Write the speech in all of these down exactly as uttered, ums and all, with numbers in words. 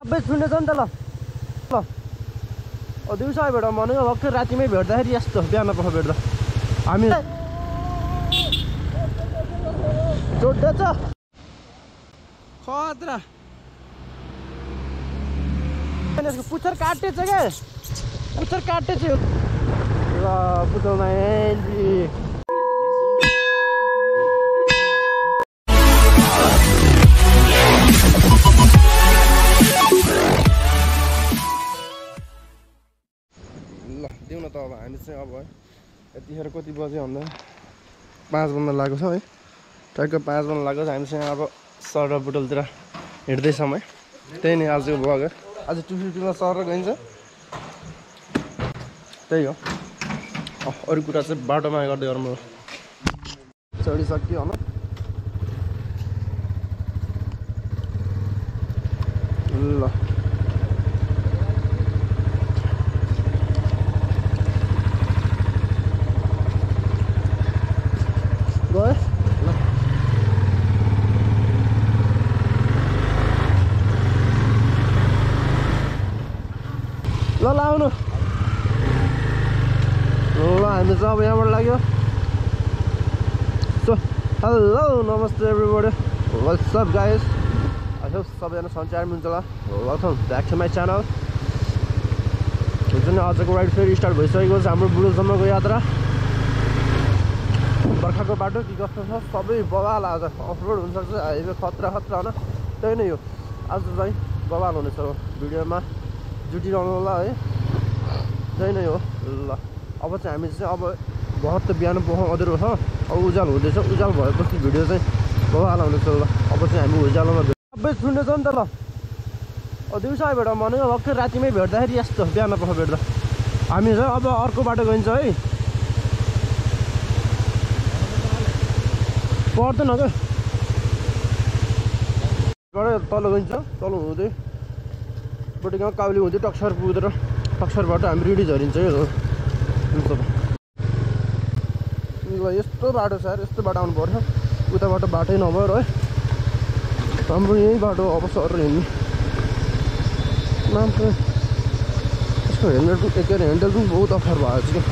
सबै सुन्ने छ नि त ल ल ओ दिउँसो भेट भनेको भर्खर रातिमै भेट्दाखेरि यस्तो बिहान पख भेट्दा हामी जोड्दैछ खतरा पुच्छर काटेछ क्या पुच्छर काटेछ ल पुच्छरमा एन्ट्री ल दिउँ न त अब हामी चाहिँ अब है यतिखेर कति बज्यो भन्दा पाँच बज्न लागेको छ है ट्याक्क पाँच बज्न लागेको छ हामी चाहिँ अब सर र बुटलतिर हिँड्दैछौँ है त्यही नै आजको ब्लग है आज टु फिफ्टीमा सर गइन्छ त्यही हो अरू कुरा चाहिँ बाटोमा गर्दै गरौँ चढिसक्यो होइन ल गयो ल ल आउनु ल हामी चाहिँ अब यहाँबाट लाग्यो सो हेलो नमस्ते everybody what's up guys I hope सबैजना सन्चै आर्मी हुन्छ होला welcome back to my channel हुन्छ नि आजको राइड फेरि स्टार्ट भइसकेको छ हाम्रो बुढोसम्मको यात्रा बर्खाको बाटो के कस्तो छ सबै बवाल आज अफरोड हुनसक्छ हाइवे खतरा खतरा होइन त्यही नै हो आज चाहिँ बवाल हुनेछ भिडियोमा जुटिरहनु होला है त्यही नै हो ल अब चाहिँ हामी चाहिँ अब बहुत त बिहान पख अँध्यारो छ अब उज्यालो हुँदैछ उज्यालो भएपछि भिडियो चाहिँ बवाल हुनेछ ल अब चाहिँ हामी उज्यालोमा सबै सुन्ने छ नि त ल अब दिउँसो भेट भनेको भर्खर रातिमै भेट्दाखेरि यस्तो बिहान पख भेट्दा हामी चाहिँ अब अर्को बाटो गइन्छ है पर्दैन क्या तल गइन्छ तल हुँदै बटी गाउँ काउली हुँदै टक्सर पुगेर टक्सरबाट हामी रिडी झरिन्छ है ल यस्तो बाटो छ यार यस्तो बाटो आउनु पर्छ उताबाट बाटै नभएर है हाम्रो यही बाटो अब सर हिँड्ने नाम चाहिँ यसको हेन्डल के अरे हेन्डल पनि बहुत अप्ठ्यारो भएको छ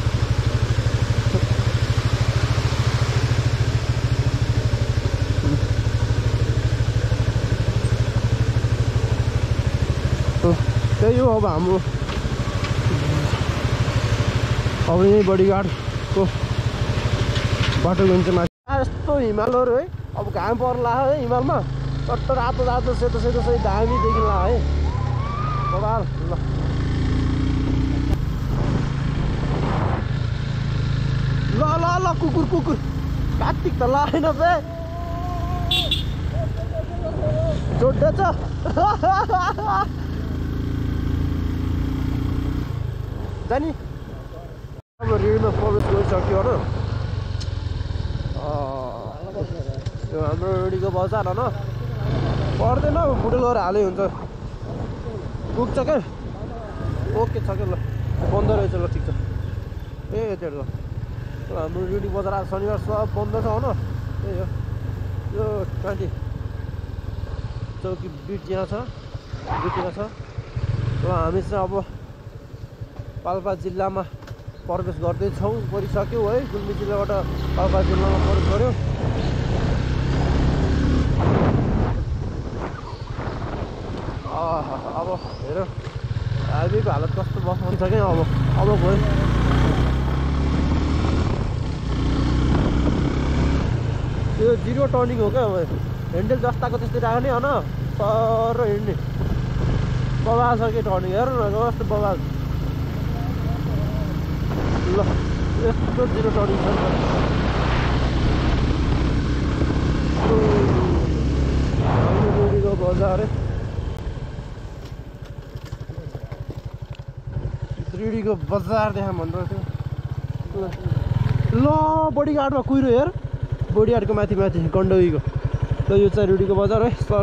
कि त्यही हो अब हाम्रो अब यही बडीगार्डको बाटो गइन्छ माथि यस्तो हिमालहरू है अब घाम पर्ला है हिमालमा टट्ट रातो रातो सेतो सेतो सही दामी देखिला है बबाल ल ल ल ल कुकुर कुकुर कार्तिक त लाएन बे जोड्दैछ जानी अब रेडीमा प्रवेश गरिसक्यो होइन त्यो हाम्रो रेडीको बजार होइन पर्दैन बुटो गएर हालै हुन्छ पुग्छ क्या ओके छ क्या ल बन्द रहेछ ल ठिक छ ए त्यो ल हाम्रो रेडी बजार आज शनिबार सब बन्द छ होइन त्यही हो यो ट्वेन्टी चौकी बिट यहाँ छ बिटीमा छ र हामी चाहिँ अब पाल्पा जिल्लामा प्रवेश गर्दैछौँ गरिसक्यौँ है गुल्मी जिल्लाबाट पाल्पा जिल्लामा प्रवेश गऱ्यौँ अब हेर हाइवेको हालत कस्तो बस्नुहुन्छ क्या अब अब गयो त्यो जिरो टर्निङ हो क्या अब हेन्डल जस्ताको त्यस्तै राख्ने होइन सर हिँड्ने बबाल छ कि टर्निङ हेर न कस्तो बबाल ल यस्तो जिरो टर्निङ छ नि त बजार त्रिडीको बजार देखा भनिरहेको थियो ल बडीगार्डमा कुहिरो हेर बडीगार्डको माथि माथि गण्डकीको त यो चाहिँ रुडीको बजार है सर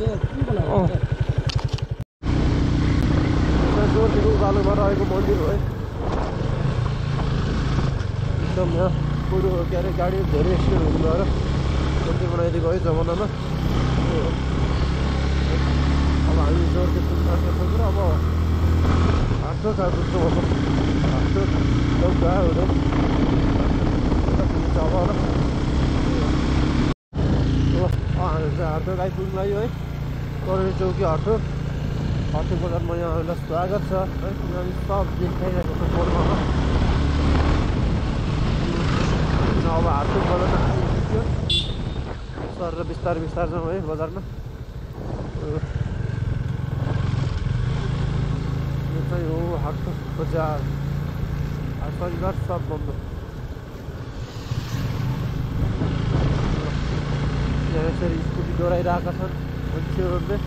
जोरको उकालोमा रहेको मन्दिर हो है एकदम यहाँ पुरो के अरे गाडी धेरै एक्सिडेन्ट हुनु भएर मन्दिर बनाइदिएको है जमानामा अब हामी जोर अब आठो खाएको जस्तो आठो चौका हुँदै अब ल हामी चाहिँ हर्टोक आइपुग्नु लाग्यो है करेरी चौकी हर्टोक हर्टोक बजारमा यहाँहरूलाई स्वागत छ है किनभने सब देखाइरहेको छ बोर्डमा अब हर्टोक बजारमा आइपुग्यो सर र बिस्तारै बिस्तारै जाउँ है बजारमा यो चाहिँ हो हर्टोक बजार आज शनिबार सब बन्द यहाँ यसरी स्कुटी डोराइरहेका छन् मान्छेहरूले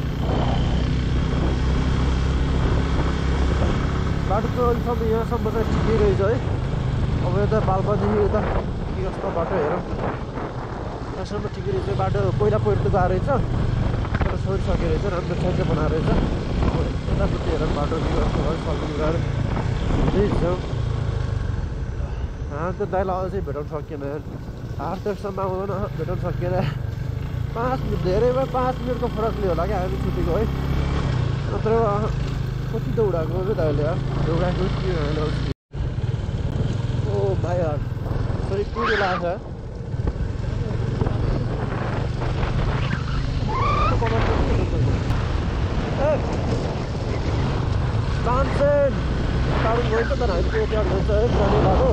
बाटो त अहिलेसम्म यहाँसम्म चाहिँ ठिकै रहेछ है अब यता पाल्पादेखि यता के कस्तो बाटो हेरौँ यहाँसम्म ठिकै रहेछ बाटो पहिला पहिरो त गएको रहेछ तर छोडिसकेको रहेछ राम्रो ठाउँ चाहिँ बनाएको रहेछ यतापट्टि हेरौँ बाटो के कस्तो भयो सकिनु गएर त्यही छ हामी त दाइलाई अझै भेटाउनु सकिएन आठसम्म आउँदैन भेटाउनु सकिएन पाँच मिनट धेरै भयो पाँच मिनटको फरकले होला क्या हामी छुटेको है नत्र कति दौडाएको चाहिँ दाइले दौडाएको के होइन ओ भाइ सरी कुरो लाग्छ तानसेन टाढो गइन्छ तर हामी त्यो त्यहाँ गइन्छ है जाने बाटो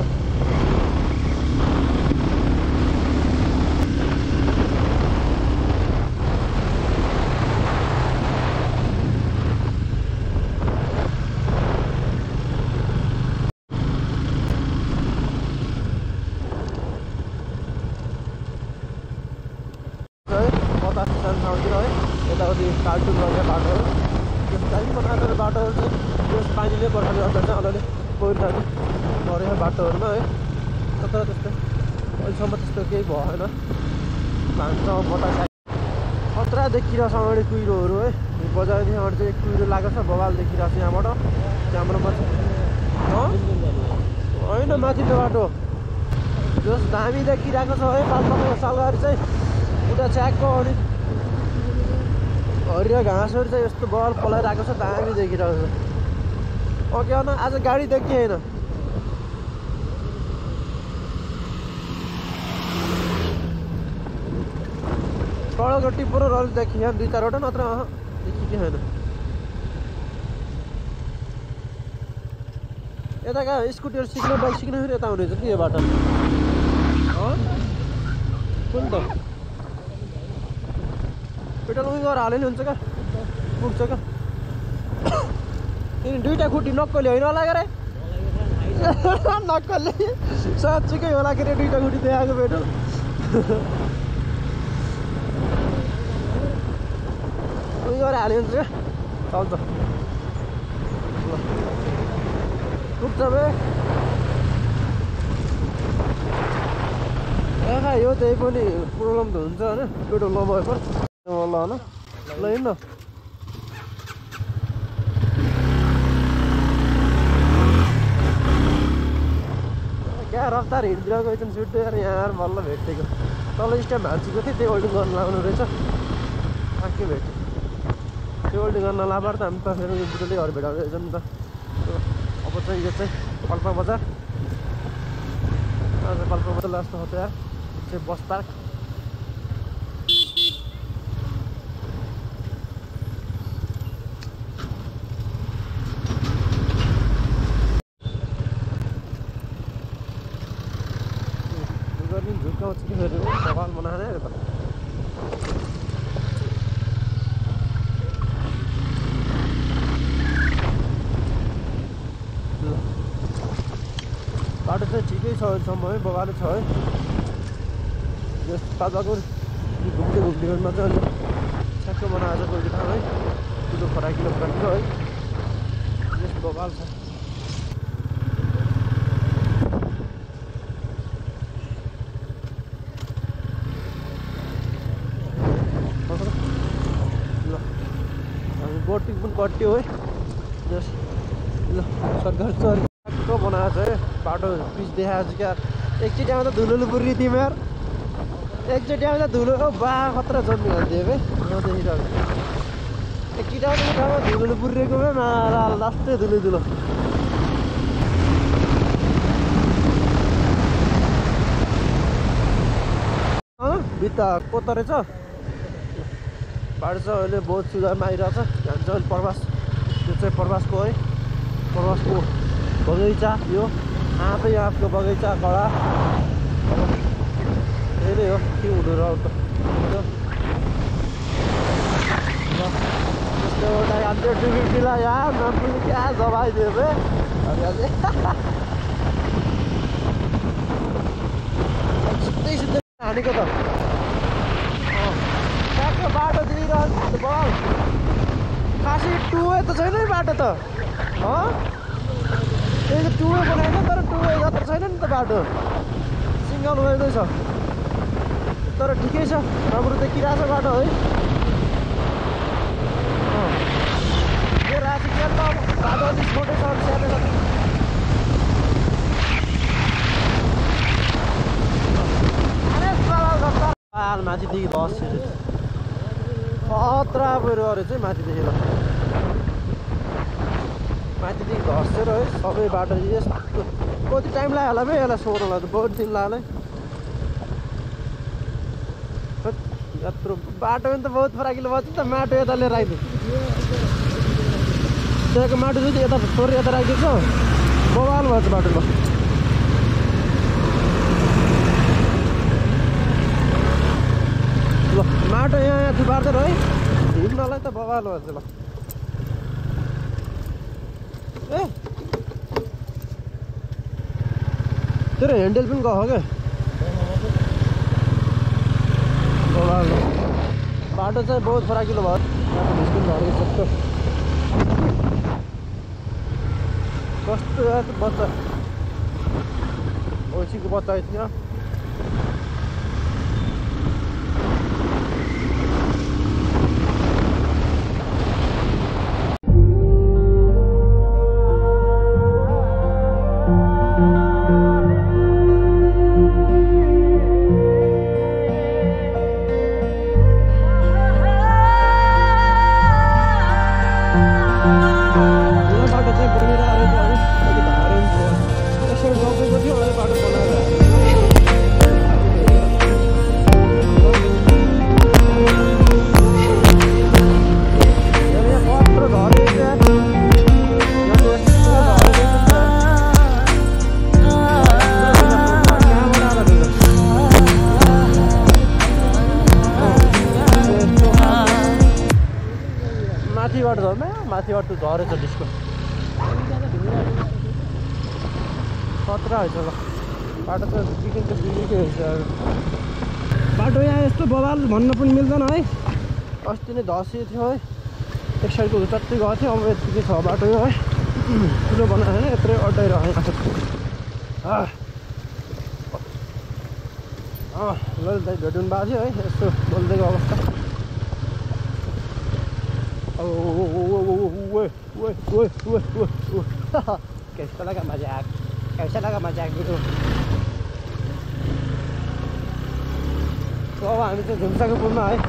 ठाउँतिर है यताउति टालटुल गर्ने बाटोहरू त्यस लागि बनाएको बाटोहरू चाहिँ त्यस पानीले बर्खाले गर्दा चाहिँ अलिअलि पहिरो परेको बाटोहरूमा है तर त्यस्तो अहिलेसम्म त्यस्तो केही भएन भान्सा मोटरसाइकल खतरा देखिरहेको छ अगाडि कुहिरोहरू है बजारदेखि अगाडि चाहिँ कुहिरो लागेको छ बवाल देखिरहेको छ यहाँबाट क्यामरामा चाहिँ होइन माथिल्लो बाटो जस दामी देखिरहेको छ है पाल्पाको सालगाडी चाहिँ उता च्याकको अनि हरियो घाँसहरू चाहिँ यस्तो बल पलाइरहेको छ दामी देखिरहेको छ ओके न आज गाडी देखिएन सडकको टिप्परहरू अलिक देखिएन दुई चारवटा नत्र देखिके छैन यता कहाँ स्कुटीहरू सिक्न बाइक सिक्न फेरि यता हुने रहेछ कि यो बाटो कुन त पेट्रोल उयो गरेर हाल्यो नि हुन्छ क्या पुग्छ क्या किन दुईवटा खुट्टी नक्कली होइन होला के अरे नक्कली साँच्चीकै होला के अरे दुईवटा खुट्टी देखाएको पेट्रोल उयो गरेर हाल्यो हुन्छ क्या चल्छ ल पुग्छ बे आखा यो त्यही पनि प्रब्लम त हुन्छ होइन पेट्रोल नभएको ल ल ल हिँड्न क्या रफ्तार हिँडिदिरहेको एकदम छुट्टो यार यहाँ बल्ल भेटेको तल स्ट्याम्प हाल्छिको थिएँ त्यो होल्डिङ गर्न लाउनु रहेछ आँखे भेट्यो त्यो होल्डिङ गर्न लाभार त हामी त फेरि बुटोले घर भेटाउँदै रहेछ नि त अब चाहिँ यो चाहिँ पाल्पा बजार आज पाल्पा बजार लास्ट हो त यार चाहिँ बस पार्क झुक्काउँछ कि फेरि सवाल बनाएर त बाटो चाहिँ ठिकै छ अहिलेसम्म है बगाले छ है यस ताजाको घुम्दै घुम्नेमा चाहिँ अहिले ठ्याक्क बनाएको छ कोही ठाउँ है किलो फराकिलो फराकिलो है यस बगाल छ बोटिङ पनि कट्यो है जस ल सरकार चाहिँ टक्क बनाएको छ है बाटो पिच देखाएको छ क्या एकचोटि आउँदा धुलोले पुर्ने तिमीहरू एकचोटि आउँदा धुलो बा खतरा जन्मिहाल्थ्यो है नदेखिरहेको किटाउने ठाउँमा धुलोले पुरिएको लास्टै धुलो धुलो बित्ता कोता रहेछ बाटो चाहिँ अहिले बहुत सुधारमा आइरहेछ। यहाँ चाहिँ अहिले प्रवास यो चाहिँ प्रवासको है प्रवासको बगैँचा यो आफै आफको बगैँचा कडा यही नै हो के हुँदो रहेछ टिला यार नपुग्ने क्या दबाइदियो बे सिधै सिधै हानेको त ट्याक्क बाटो दिइरहन्छ बल खासै टुवे त छैन नि बाटो त हो त्यही त टुवे बनाएन तर टुवे जत्र छैन नि त बाटो सिङ्गल वेदै छ तर ठिकै छ राम्रो देखिरहेछ बाटो है राशि क्या बाटो अलिक छोटै छ सानो छ माथिदेखि बस खतरा पहिरो अरे चाहिँ माथिदेखि ल माथिदेखि धसेर है सबै बाटो यस्तो कति टाइम लाग्यो होला बे यसलाई सोर्नलाई त बहुत दिन लाग्यो यत्रो बाटो पनि त बहुत फराकिलो भयो नि त माटो यता लिएर आइदियो त्यहाँको माटो चाहिँ यता छोडेर यता राखिदिएको छ बवाल भएछ बाटो ल ल माटो यहाँ यहाँ थुपार्दैन है हिँड्नलाई त बवाल भएछ ल ए तेरो ह्यान्डल पनि गयो क्या बवाल बाटो चाहिँ बहुत फराकिलो भयो बाटो भिस्किनु झरेको कस्तो कस्तो बच्चा औँसीको बच्चा आइथियो माथिबाट झर्ने माथिबाट त झरेछ डिस्को खतरा रहेछ ल बाटो त बिग्रिन्छ बिग्रिकै रहेछ बाटो यहाँ यस्तो बवाल भन्न पनि मिल्दैन है अस्ति नै धसिएको थियो है एक साइडको चट्टै गएको थियो अब यतिकै छ बाटो यो है ठुलो बनायो होइन यत्रै अड्डाइरहेको ल दाइ भेट्नु भएको थियो है यस्तो बोल्दैको अवस्था कैसा लगा मजाक कैसा लगा मजाक बिटू अब हामी चाहिँ झुम्साको पुलमा है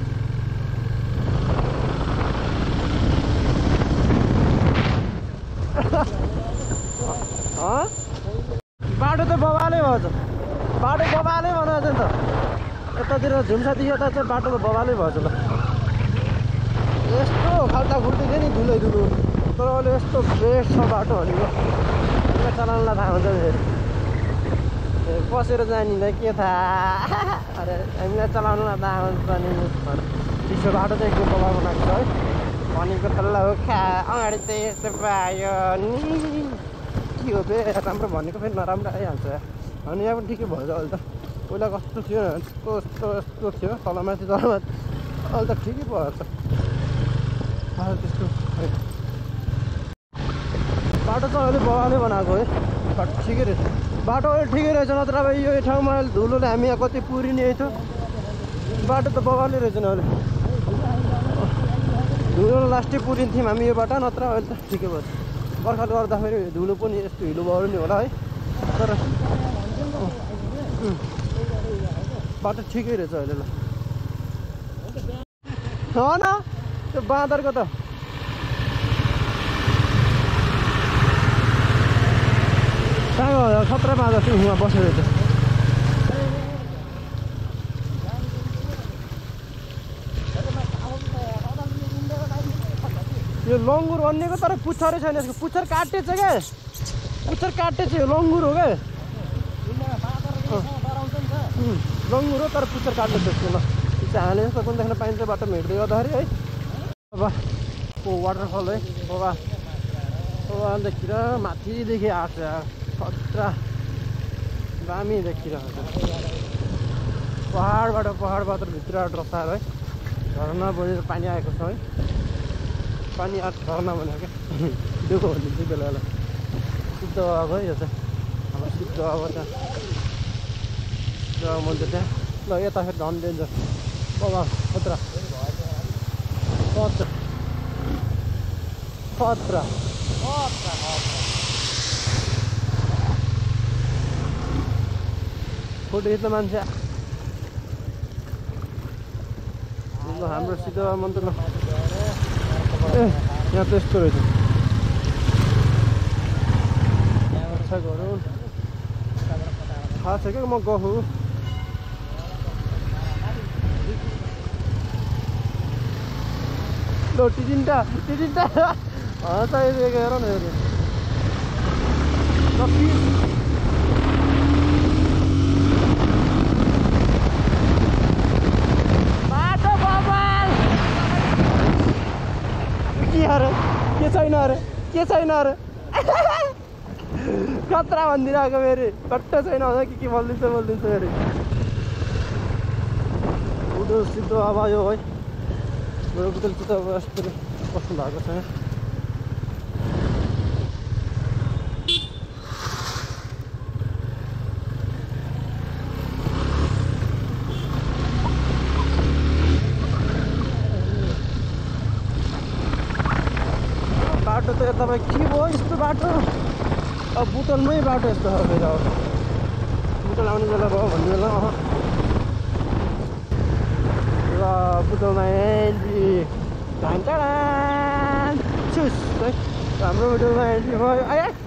बाटो त बवालै भएछ बाटो बवालै बनाएछ नि त यतातिर झुम्सादेखि यता चाहिँ बाटो त बवालै भएछ ल यस्तो खाल्टा खुल्टी थियो नि धुलै धुलो तर अहिले यस्तो फ्रेस छ बाटो भनेको हामीलाई चलाउनलाई थाहा हुन्छ फेरि बसेर जानेलाई के थाहा अरे हामीलाई चलाउनलाई थाहा हुन्छ नि चिसो बाटो चाहिँ एकदम बवाल बनाएको छ है भनेको त ल खा अगाडि चाहिँ यस्तो पायो नि के हो बे राम्रो भनेको फेरि नराम्रो आइहाल्छ अनि यहाँ पनि ठिकै भएछ अहिले त पहिला कस्तो थियो यस्तो यस्तो यस्तो थियो तलमाथि तलमाथि अहिले त ठिकै भएछ त्यस्तो बाटो चाहिँ अहिले बवालै बनाएको है बाटो ठिकै रहेछ बाटो अहिले ठिकै रहेछ नत्र अब यो ठाउँमा अहिले धुलोले हामी यहाँ कति पुरिने थियो बाटो त बवालै रहेछ नि अहिले धुलो लास्टै पुरिन्थ्यौँ हामी यो बाटो नत्र अहिले त ठिकै भएछ बर्खाले गर्दाखेरि धुलो पनि यस्तो हिलो भयो नि होला है तर बाटो ठिकै रहेछ अहिले ल हो न त्यो बाँदरको त कहाँ खतरा बाँदर चाहिँ उहाँ बसेर छ। यो लङ्गुर अन्यको तर पुच्छरै छैन, यसको पुच्छर काटेछ क्या, पुच्छर काटेछ यो लङ्गुर हो क्या, लङ्गुर हो तर पुच्छर काट्नु त्यसको। ल चाहिँ हाले जस्तो कुन देख्न पाइन्छ बाटोमा हिँड्दै गर्दाखेरि है। अब ओ वाटरफल है बाबा बाबा देखिर माथिदेखि आएको छ, खतरा दामी देखिरहेको छ। पहाडबाट पहाडबाट भित्र रसाएर है झरना बनेर पानी आएको छ है, पानी आएको झरना भनेको क्या दुःख भनिदिन्छ बेला बेला। शुद्ध अब है यो चाहिँ अब शुद्ध अब त्यहाँ मन्दिर त्यहाँ। ल यता फेरि झन् डेन्जर बाबा खतरा खतरा खतरा फोटो खिच्न मान्छे हाम्रो सिधो मन्दिरमा। ए यहाँ त यस्तो रहेछ, गरौँ थाहा छ क्या म गफु। लो टिटिन्टा टिटिन्टा चाहिएको हेर न हेर बाटो बबाल के अरे के छैन अरे के छैन अरे खतरा भनिदिरहेको फेरि कट्ट छैन होला के के बोलिदिन्छ बोलिदिन्छ फेरि उडो सिधो अब यो है मेरो बुतल चाहिँ अब यस्तो कस्तो भएको छ। बाटो त यता के भयो यस्तो बाटो, अब बुटलमै बाटो यस्तो हो फेरि। अब बुटल आउने बेला भयो भन्ने बेला ल बुटलमा एन्ट्री धान चुस है हाम्रो बुटलमा एन्ट्री भयो। आए